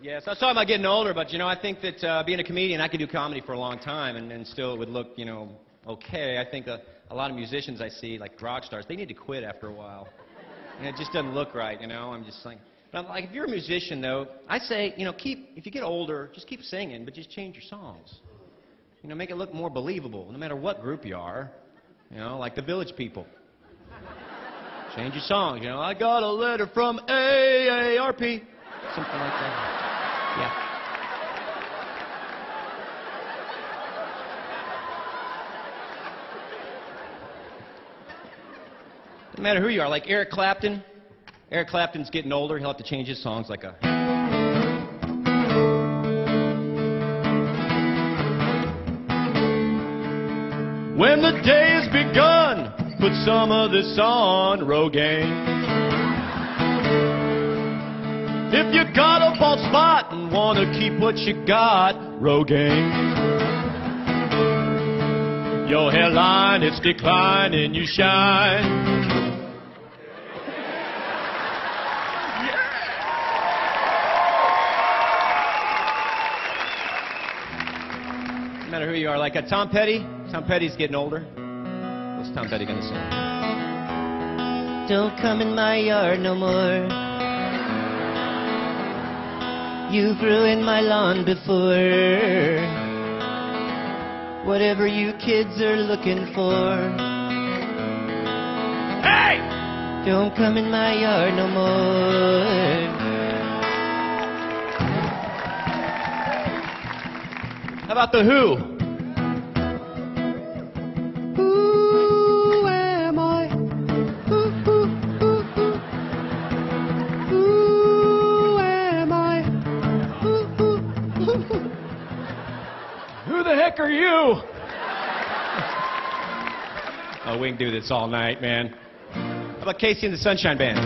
Yes, I was talking about getting older, but, you know, I think that being a comedian, I could do comedy for a long time, and still it would look, you know, okay. I think a lot of musicians I see, like rock stars, they need to quit after a while. And it just doesn't look right, you know? I'm just like... But I'm like, if you're a musician, though, I say, you know, if you get older, just keep singing, but just change your songs. You know, make it look more believable, no matter what group you are. You know, like the Village People. Change your songs, you know. I got a letter from AARP. Something like that. Yeah. No matter who you are, like Eric Clapton. Eric Clapton's getting older. He'll have to change his songs like a... When the day has begun, put some of this on, Rogaine. If you got a bald spot and want to keep what you got, Rogaine. Your hairline, it's declining, you shine. No matter who you are, like a Tom Petty. Tom Petty's getting older. What's Tom Petty gonna say? Don't come in my yard no more. You've ruined my lawn before. Whatever you kids are looking for. Hey! Don't come in my yard no more. How about The Who? Who am I? Who am I? Who the heck are you? Oh, we can do this all night, man. How about Casey and the Sunshine Band?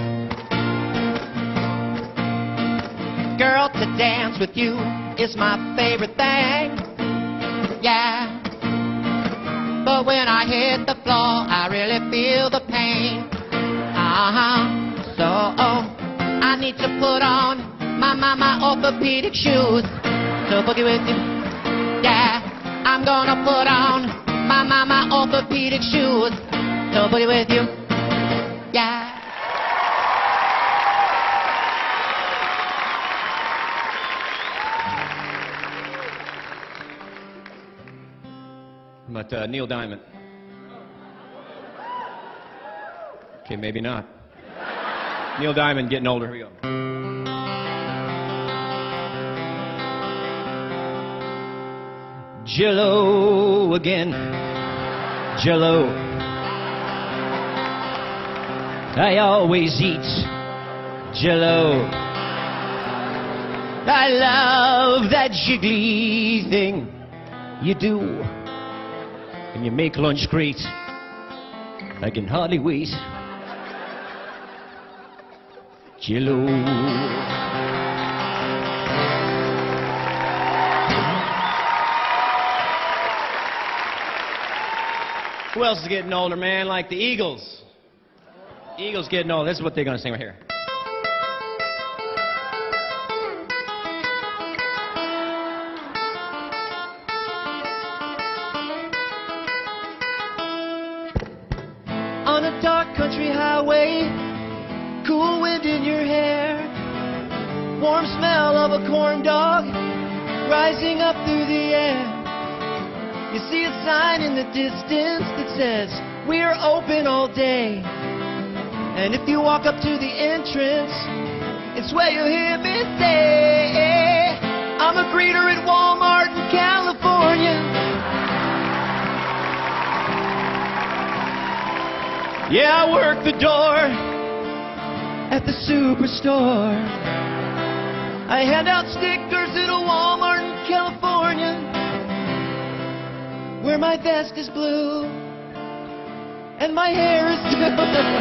Girl, to dance with you is my favorite thing. Yeah. But when I hit the floor, I really feel the pain. So, I need to put on my orthopedic shoes. So boogie with you. Yeah. I'm gonna put on my orthopedic shoes. So boogie with you. Yeah. But Neil Diamond. Okay, maybe not. Neil Diamond getting older. Here we go. Jello again. Jello. I always eat Jello. I love that jiggly thing you do. And you make lunch great. I can hardly wait. Jello. Who else is getting older, man? Like the Eagles. Eagles getting old. This is what they're gonna sing right here. On a dark country highway, cool wind in your hair, warm smell of a corn dog rising up through the air. You see a sign in the distance that says, we're open all day. And if you walk up to the entrance, it's where you'll hear me say, I'm a greeter at Walmart in California. Yeah, I work the door at the superstore. I hand out stickers at a Walmart in California, where my vest is blue and my hair is blue.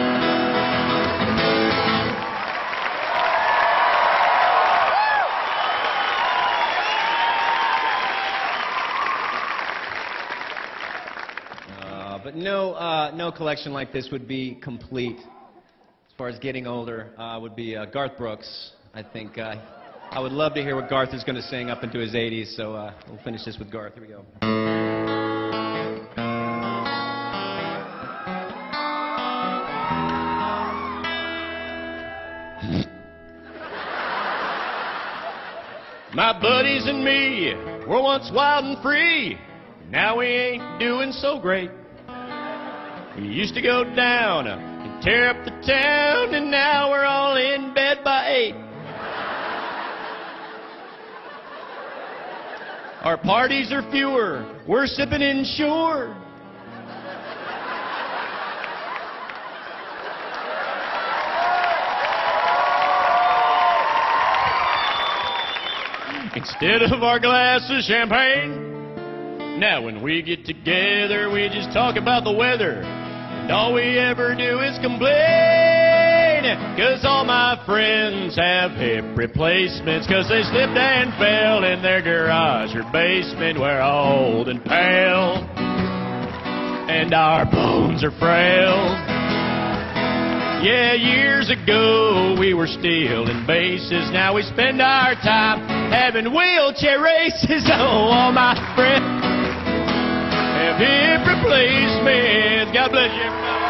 But no collection like this would be complete. As far as getting older, would be Garth Brooks. I think I would love to hear what Garth is going to sing up into his 80s, so we'll finish this with Garth. Here we go. My buddies and me were once wild and free. Now we ain't doing so great. We used to go down and tear up the town, and now we're all in bed by 8. Our parties are fewer, we're sipping insured. Instead of our glass of champagne, now when we get together we just talk about the weather, and all we ever do is complain, 'cause all my friends have hip replacements, 'cause they slipped and fell in their garage or basement. We're old and pale, and our bones are frail. Yeah, years ago we were stealing bases. Now we spend our time having wheelchair races. Oh, all my friends have hip replacements. God bless you.